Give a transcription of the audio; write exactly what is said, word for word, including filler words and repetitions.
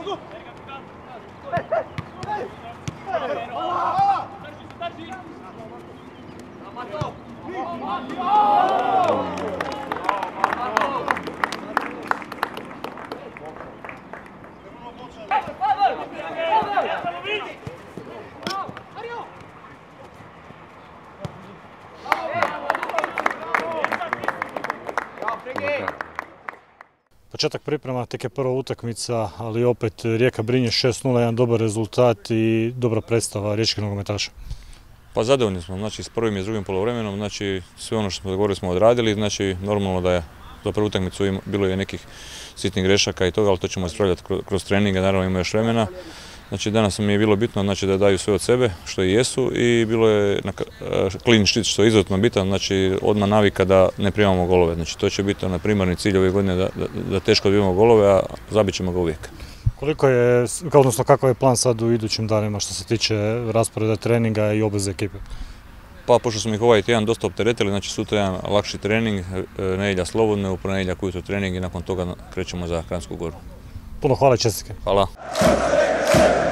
Početak priprema, tek je prva utakmica, ali opet Rijeka Brinje šest nula, jedan dobar rezultat i dobra predstava riječkih nogometaša. Pa zadovoljni smo, znači s prvim i s drugim polovremenom, znači sve ono što smo dogovorili smo odradili, znači normalno da je za prvu utakmicu bilo je nekih sitnih grešaka i toga, ali to ćemo ispravljati kroz treninge, naravno ima još vremena. Znači danas mi je bilo bitno znači, da daju sve od sebe, što i jesu, i bilo je clean sheet, što je izuzetno bitan, znači odmah navika da ne primamo golove. Znači to će biti onaj primarni cilj ove godine, da, da, da teško dobijemo golove, a zabit ćemo ga uvijek. Koliko je, odnosno kakav je plan sad u idućim danima što se tiče rasporeda treninga i obveze ekipe? Pa pošto smo ih ovaj tjedan dosta opteretili, znači sutra jedan lakši trening, nedjelja slobodne, u ponedjeljak ujutro trening i nakon toga krećemo za Kranjsku Goru. Puno hvala i čestitke. Hvala.